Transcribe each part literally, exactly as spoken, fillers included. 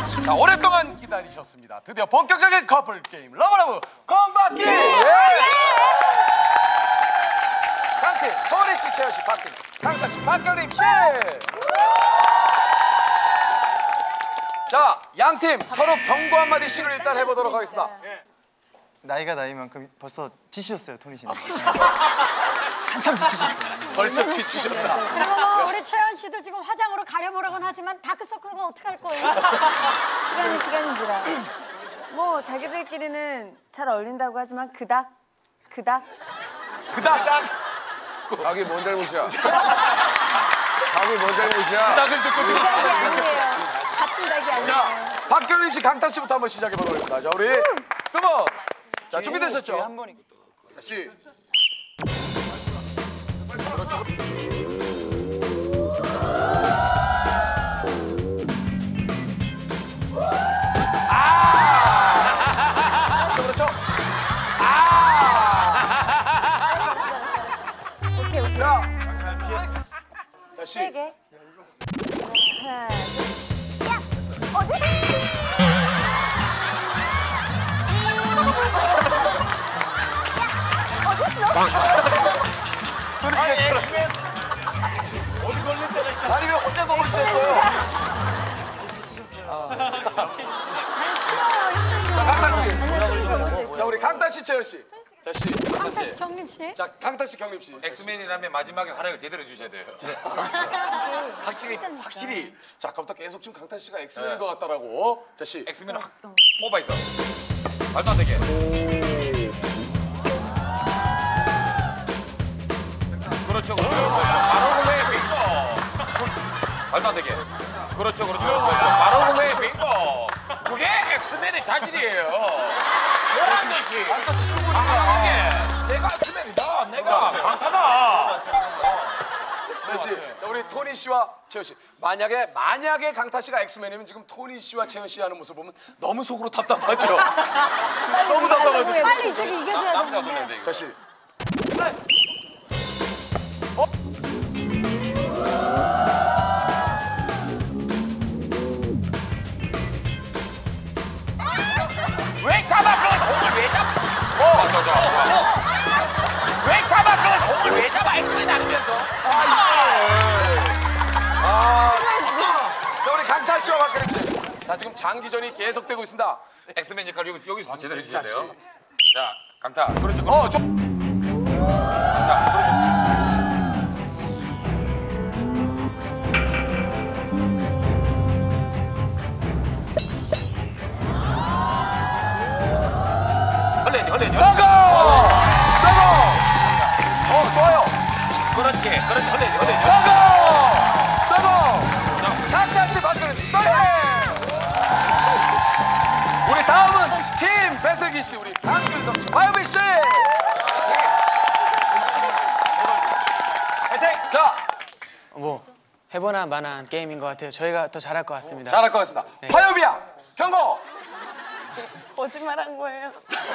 자, 오랫동안 기다리셨습니다. 드디어 본격적인 커플 게임 러브러브 공받기! 예! 강팀 소리 씨, 채연 씨, 박팀 강타 씨, 박경림 씨. 자, 양팀 서로 경고 한 마디씩을 일단 해보도록 하겠습니다. 나이가 나이만큼 벌써 지치셨어요, 토니 씨는. 한참 지치셨어요. 벌쩍 지치셨다. 그리고 뭐 우리 채연 씨도 지금 화장으로 가려보려곤 하지만 다크서클은 어떡할 거예요? 시간이 시간인지라. 뭐 자기들끼리는 잘 어울린다고 하지만 그닥 그닥 그닥 자기 뭔 잘못이야? 자기 뭔 잘못이야? 그닥을 듣고 지금 같은 닭이 아니에요. 자, 박경림 씨, 강타 씨부터 한번 시작해 보도록 하겠습니다. 자, 우리 두 분. 자, 준비되셨죠? 한 번이. 자, 씨. 아! 그렇죠? 아! 오케이 오케이. 자, 자, 씨. 세 개. 하나, 둘. 어디 걸릴 때가 있다. 아니 왜 혼자 먹을 수 있어요? 자, 강타 씨. 자, 우리 강타 씨, 채연 씨. 자, 씨. 강타 씨, 경림 씨. 자, 강타 씨, 경림 씨. 엑스맨이라면 마지막에 활약을 제대로 해주셔야 돼요. 확실히 확실히 자, 아까부터 계속 지금 강타 씨가 엑스맨인 네. 것 같다라고. 자, 씨. 엑스맨은 확 뽑아 있어. 말도 안 되게. 그렇죠, 그렇죠. 바로 왜 빙고. 말도 안 되게. 그렇죠, 그렇죠. 바로 왜 빙고. 그게 엑스맨의 자질이에요. 뭐란 듯이. 강하게. 내가 엑스맨이다. 내가 강타다. 자, 씨. 자, 우리 토니 씨와 채연 씨. 만약에 만약에 강타 씨가 엑스맨이면 지금 토니 씨와 채연 씨 하는 모습 보면 너무 속으로 답답하죠. 너무 답답하죠. 빨리 이쪽이 이겨줘야 남자 되는데. 놀래야 돼, 이거. 자, 씨. 왜 잡아 그걸 공을 왜 잡아? 어, 맞아, 맞아. 왜 잡아 그걸 공을 왜 잡아? 엑스맨이 아니면서. 아, 자, 우리 강타 씨와 박경림 씨. 자, 지금 장기전이 계속되고 있습니다. 엑스맨 역할 여기 여기서 제대로 해주셔야 돼요. 자, 강타. 그렇죠. 그렇죠. 어, 좀. 강타. 그렇죠. 흘려야지, 흘려야지. 성공! 성공! 어, 좋아요. 그렇지, 그렇지. 흘려야지, 흘려야지. 성공! 성공! 강타 씨, 박경림 씨, 쏘리! 우리 다음은 팀 배슬기 씨, 우리 강균성 씨, 화요비 씨. 화이팅! 자, 뭐 해보나 마나한 게임인 것 같아요. 저희가 더 잘할 것 같습니다. 잘할 것 같습니다. 네. 화요비야, 경고. 거짓말한 거예요.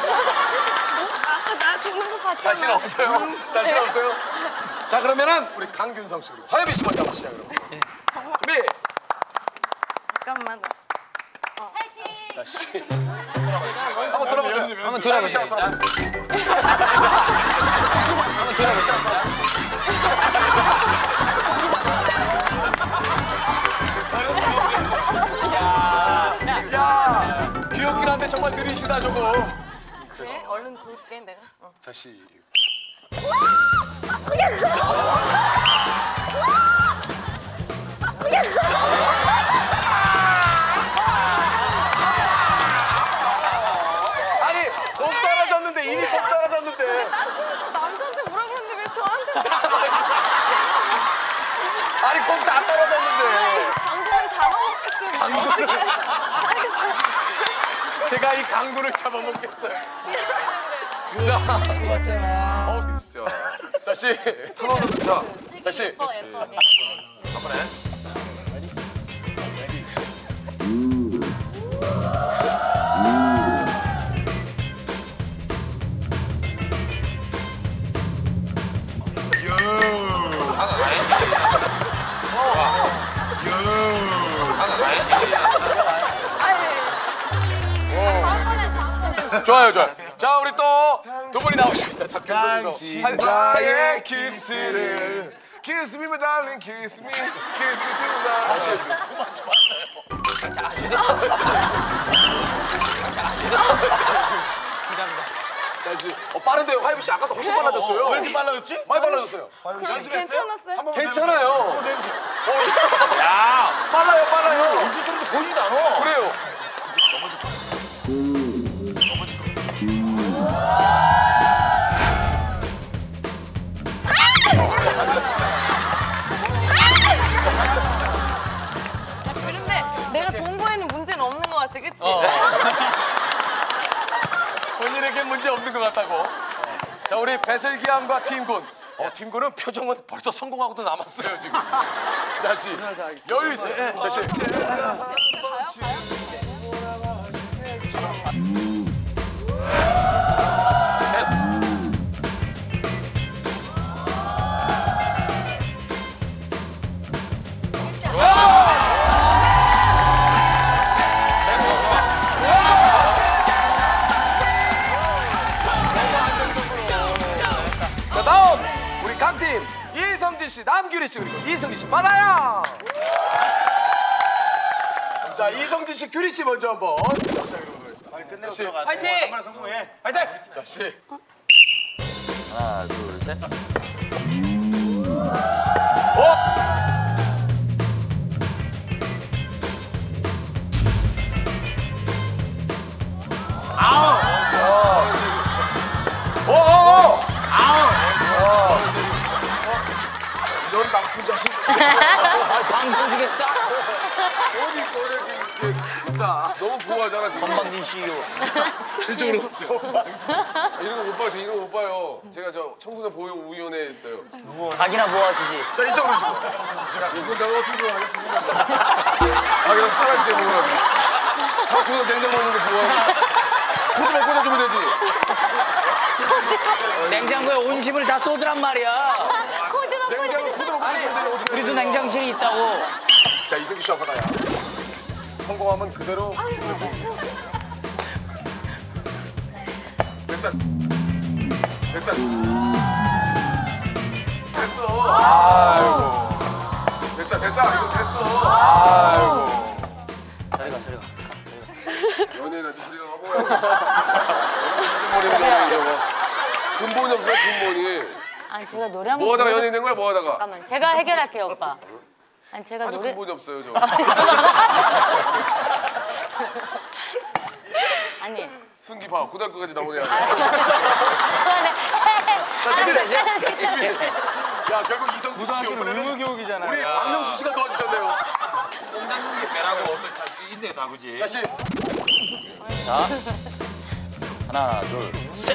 아까 나 도는 거 봤잖아. 자신 없어요? 자신 없어요? 자, 그러면은 우리 강균성 씨, 우리 화요비 씨 먼저 한번 시작해요. 네. 준비. 잠깐만. 자, 씨. 한번 돌아보세요. 한번 돌아보세요. 한번 돌아보세요. 한번 돌아보시죠. 야, 귀엽긴 한데 정말 느리시다 저거. 그래? 얼른 돌게 내가. 어. 자, 씨. 아니, 공 떨어졌는데 일이 공 떨어졌는데. 남자한테 뭐라 그러는데 왜 저한테? 아니, 공 다 떨어졌는데. 방구를 잡아먹겠어요. 강구를. 제가 이 강구를 잡아먹겠어요. 자, 맞잖아. 어, 진짜. 자, 씨. 클로즈 자, 자, 씨. 예뻐, 예뻐. 한 번에. 좋아요, 좋아요. 자, 우리 또 두 분이 나오십니다. 자, 당신과의 키스를 Kiss me, my darling, kiss me, kiss me tonight. 다시. 자, 죄송합니다. 자, 죄송합니다. 다시. 어, 빠른데요, 화이브 씨. 아까도 훨씬 빨라졌어요. 왜 이렇게 빨라졌지? 많이 빨라졌어요. 괜찮았어요? 한번 괜찮아요. 어, 냄새. 야, 빨라요, 빨라요. 언제 들어도 보이지도 않아. 그래요. 그런데 내가 동거에는 문제는 없는 것 같아, 그치? 어. 본인에게 문제 없는 것 같다고. 자, 우리 배슬기양과 팀군. 어, 팀군은 표정은 벌써 성공하고도 남았어요, 지금. 자, 씨. 여유 있어요. 자, 씨. 자, 다음 우리 강팀 이성진 씨, 남규리 씨 그리고 이성진 씨 받아요. 자, 이성진 씨, 규리 씨 먼저 한번 시작해 보도록 하겠습니다. 빨리 끝내고 씨. 들어가세요. 파이팅! 한 번에 성공해. 파이팅! 자, 씨. 하나, 둘, 셋. 어? 어, 어, 어. 넌 나쁜 자식. 방송 주겠어? 어디 거래 이렇게 크다. 너무 부하잖아 지금. 건방진 씨유. 이쪽으로 오세요. 이런 거 못 봐요. 저 이런 거 못 봐요. 제가 저 청소년 보호위원회에 있어요. 닭이나 모아주지. 자, 이쪽으로 오시고. 야, 죽은 다가 어떻게 하냐, 죽은 다. 아, 그냥 살아있을 때 먹으라고. 다 죽은 냉장 먹는 거 좋아하고. 코드만 꽂아주면 되지. 냉장고에 온심을 다 쏟으란 말이야. 코드만 냉장고 코드. 코드만 꽂아주면 되지. 우리도 냉장실이 있다고. 자, 이승기 씨 받아야. 성공하면 그대로. 됐다. 됐다. 됐어. 아이고. 됐다, 됐다. 이거 됐어. 아이고. 저리 가, 저리 가. 연예인한테 소리가 너무 근본이 저거. 근본이 없어요, 근본이. 아, 제가 노래 한번 뭐 하다가 불러도- 연예인 된 거야, 뭐 하다가. 잠깐만, 제가 해결할게요, 오빠. 아니, 제가 아주 노래 근본이 없어요, 저거. 아니. 승기 봐, 고등학교까지 나오냐. 그만해. 내리자, 알았어. 야, 결국 이성구 씨 이번에는 의무교육이잖아요. 우리 박명수 씨가 도와주셨네요. 똥 닦는 게 배라고 어떨 자 있네 다 그지. 다시. 자, 하나, 둘, 셋.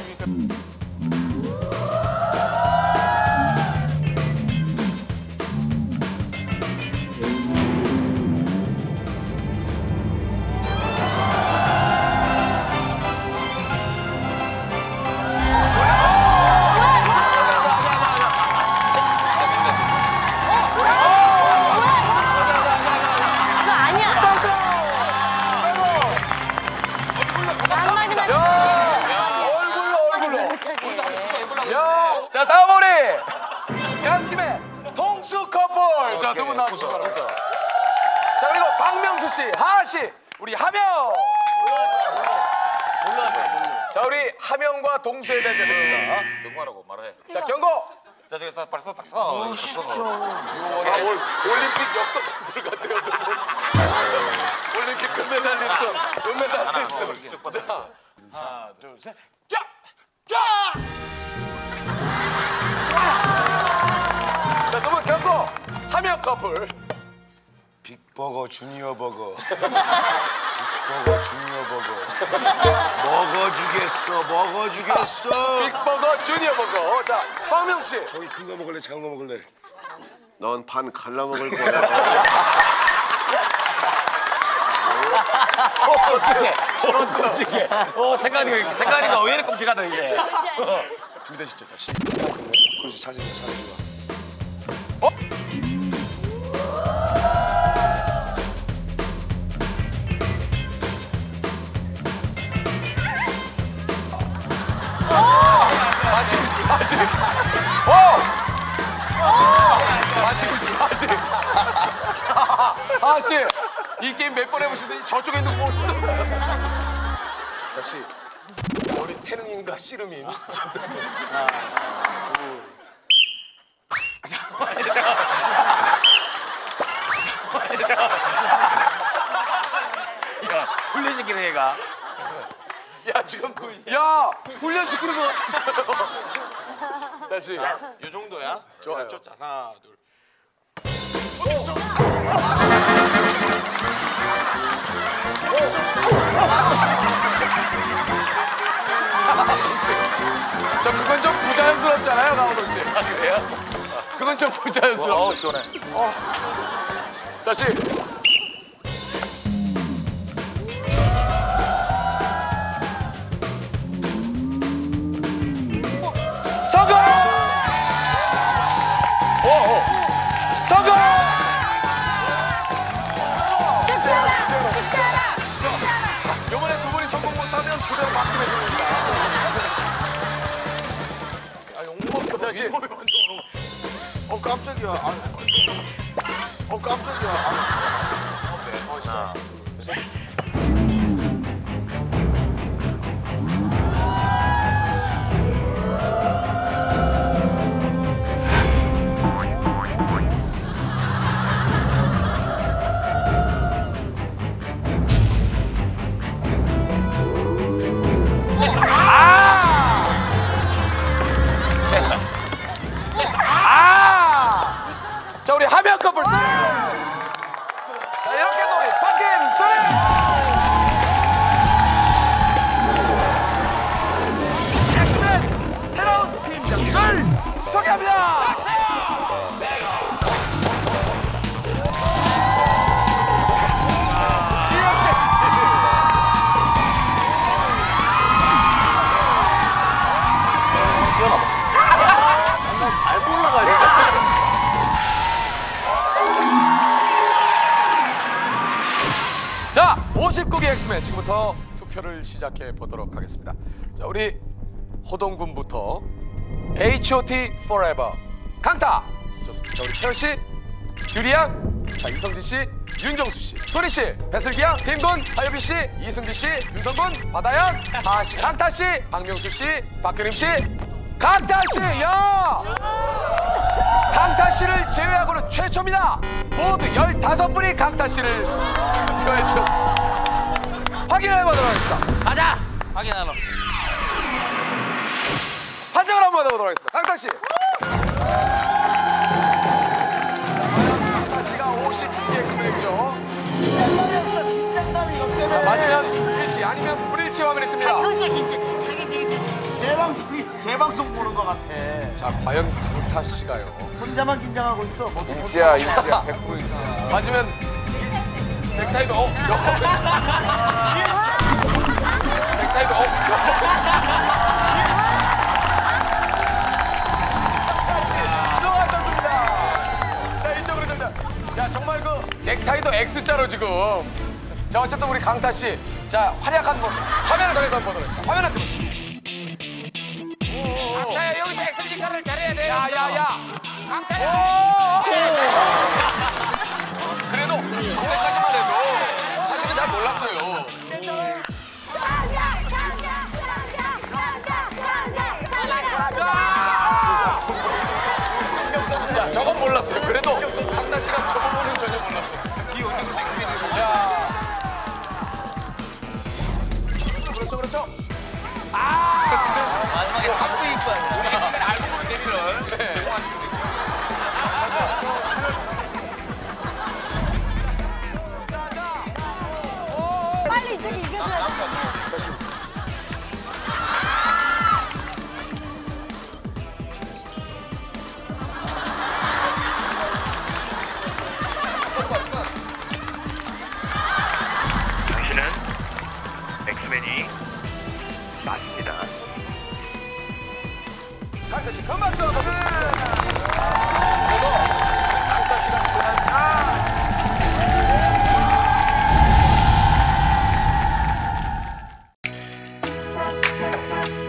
그거 아니야. 한마디만 얼굴로 얼굴로. 못하게. 야, 자, 다음 우리 강팀의 동수 커플. 자, 두 분 나와주시기 바랍니다. 자, 그리고 박명수 씨, 하하 씨, 우리 하명. 자, 우리 하명과 동수의 대결입니다. 경고하라고 말해. 자, 경고. 자, 저기 서 빨리 서, 딱 서. 아, 올, 올림픽 역도 커플 같아요. 두 분. 올림픽 금메달리스트, 은메달리스트. 쭉 뻗어. 자, 하나, 둘, 셋. 자, 자. 자, 두 분 경고. 하명 커플. 빅버거 주니어 버거. 빅버거 주니어 버거. 먹어주겠어, 먹어주겠어. 빅버거, 주니어 버거. 자, 박명수 씨. 저기 큰 거 먹을래, 작은 거 먹을래? 넌 반 갈라 먹을 거야. 어떻게? 그런 끔찍해. 어, 생각이 생각이가 왜 이렇게 끔찍하다 이게. 준비되시죠? 다시. 그렇지, 자세 좀 자세 좋아. 아직. 어! 아직, 아직. 아직. 이 게임 몇 번 해보시더니 저쪽에 있는 거 없어. 다시. 우리 태능인가 씨름인. 하나, 둘. 야, 훈련시키는 애가. 야 지금 야 훈련시키는 거 같았어요. 다시. 요 정도야? 좋아요. 자, 하나, 둘. 저 그건 좀 부자연스럽잖아요, 강호동 씨. 아 그래요? 그건 좀 부자연스러워. 어, 시원해. 다시. 성공! 오, 오. 성공! 요번에 두 분이 성공 못하면 그대로 막히게 됩니다. 아, 욕먹혀. 다시. 윗몸이 먼저 오는 거. 어, 깜짝이야. 아, 어, 깜짝이야. 아. 자 우리 하면 커플 자 이렇게 해서 우리 박김 소리 엑스맨 새로운 팀장들 소개합니다. 자, 오십구 기 엑스맨 지금부터 투표를 시작해 보도록 하겠습니다. 자, 우리 호동군부터 에이치 오 티 Forever 강타 좋습니다. 자, 우리 채연 씨, 규리 양, 자 이성진 씨, 윤정수 씨, 토니 씨, 배슬기 양, 팀군, 하여비 씨, 이승기 씨, 윤성군, 바다양, 하하 씨, 강타 씨, 박명수 씨, 박규림 씨, 강타 씨, 야! 강타 씨를 제외하고는 최초입니다. 모두 열다섯 분이 강타 씨를 투표해 주셨습니다. 확인해 보도록 하겠습니다. 가자. 확인하러. 판정을 한번 해보도록 하겠습니다. 강타 씨. 강타 씨가 오십구 기 엑스맨이죠. 자, 맞으면 일치 아니면 불일치 화면이 뜹니다. 재방송이, 재방송 보는 것 같아. 자, 과연 강타 씨가요. 혼자만 긴장하고 있어. 뭐, 일치야, 일치야, 백 퍼센트 일치야. 맞으면 넥타이도 어? 넥타이도 어? 들어갔습니다. 자, 이쪽으로 좀 자. 야, 정말 그 넥타이도 X자로 지금. 자, 어쨌든 우리 강타 씨. 자, 활약한 모습. 화면을 통해서 한번 보도록 하겠습니다. 화면을 통해서. 강타야 여기서 엑스리카를 잘해야 돼. 야, 야, 야. 강타야. 그래도 저때까지만 해도 사실은 잘 몰랐어요. 자, 저건 몰랐어요. 그래도 강타 씨가 저 부분은 전혀 몰랐어요. 이 언니가 백미는 저. 야. 그렇죠, 그렇죠, 그렇죠. 아. 마지막에 삼 부 입고 하네. 우리 엑스맨 알고 보는 재미를 제공하시거든요. 빨리 이쪽이 이겨줘야 돼. 다시. 당신은 엑스맨이 맞습니다. 강타 씨, 큰 박수 한번. 그래도 강타 씨가 그만.